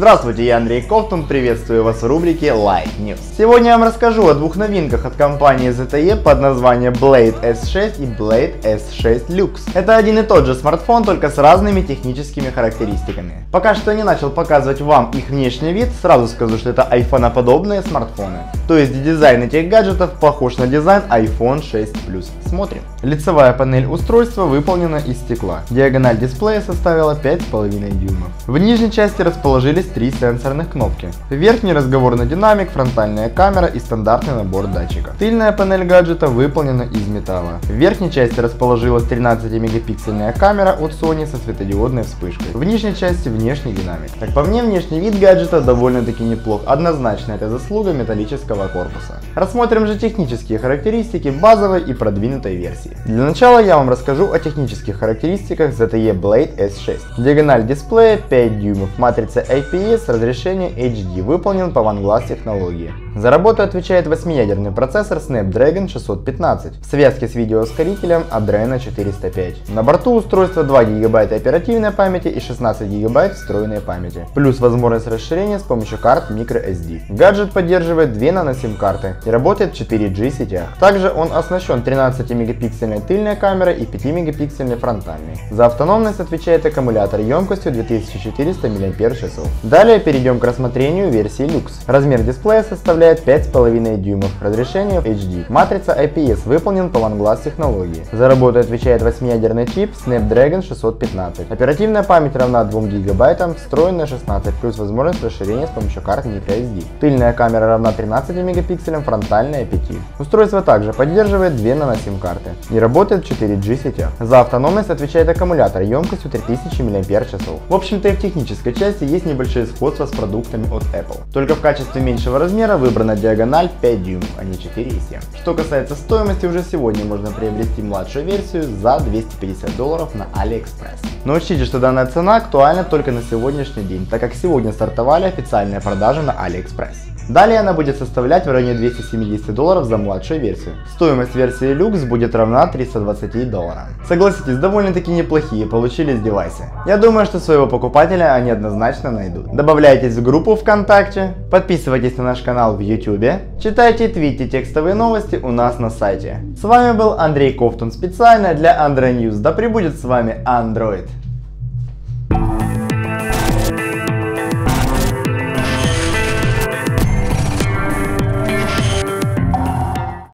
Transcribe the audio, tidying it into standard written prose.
Здравствуйте, я Андрей Ковтун, приветствую вас в рубрике Light News. Сегодня я вам расскажу о двух новинках от компании ZTE под названием Blade S6 и Blade S6 Lux. Это один и тот же смартфон, только с разными техническими характеристиками. Пока что я не начал показывать вам их внешний вид, сразу скажу, что это айфоноподобные смартфоны. То есть дизайн этих гаджетов похож на дизайн iPhone 6 Plus. Смотрим. Лицевая панель устройства выполнена из стекла. Диагональ дисплея составила 5,5 дюймов. В нижней части расположились три сенсорных кнопки. Верхний разговорный динамик, фронтальная камера и стандартный набор датчиков. Тыльная панель гаджета выполнена из металла. В верхней части расположилась 13-мегапиксельная камера от Sony со светодиодной вспышкой. В нижней части внешний динамик. Как по мне, внешний вид гаджета довольно-таки неплох. Однозначно это заслуга металлического корпуса. Рассмотрим же технические характеристики базовой и продвинутой версии. Для начала я вам расскажу о технических характеристиках ZTE Blade S6. Диагональ дисплея 5 дюймов, матрица IPS, разрешение HD, выполнен по OneGlass технологии. За работу отвечает 8-ядерный процессор Snapdragon 615 в связке с видеоускорителем Adreno 405. На борту устройства 2 ГБ оперативной памяти и 16 ГБ встроенной памяти, плюс возможность расширения с помощью карт microSD. Гаджет поддерживает 2 нано-сим карты и работает в 4G сетях. Также он оснащен 13-мегапиксельной тыльной камерой и 5-мегапиксельной фронтальной. За автономность отвечает аккумулятор емкостью 2400 мАч. Далее перейдем к рассмотрению версии Lux. Размер дисплея составляет 5,5 дюймов, разрешение HD. Матрица IPS выполнен по OneGlass технологии. За работу отвечает 8-ядерный чип Snapdragon 615. Оперативная память равна 2 ГБ, встроенная 16, плюс возможность расширения с помощью карт microSD. Тыльная камера равна 13 мегапикселям, фронтальная 5. Устройство также поддерживает 2 нано-сим карты и работает в 4G сетях. За автономность отвечает аккумулятор емкостью 3000 мАч. В общем-то и в технической части есть небольшое сходство с продуктами от Apple. Только в качестве меньшего размера выбрана диагональ 5 дюймов, а не 4,7. Что касается стоимости, уже сегодня можно приобрести младшую версию за $250 на AliExpress. Но учтите, что данная цена актуальна только на сегодняшний день, так как сегодня стартовали официальные продажи на AliExpress. Далее она будет составлять в районе $270 за младшую версию. Стоимость версии Lux будет равна $320. Согласитесь, довольно-таки неплохие получились девайсы. Я думаю, что своего покупателя они однозначно найдут. Добавляйтесь в группу ВКонтакте, подписывайтесь на наш канал в YouTube, читайте и твитите текстовые новости у нас на сайте. С вами был Андрей Ковтун специально для Android News. Да пребудет с вами Android.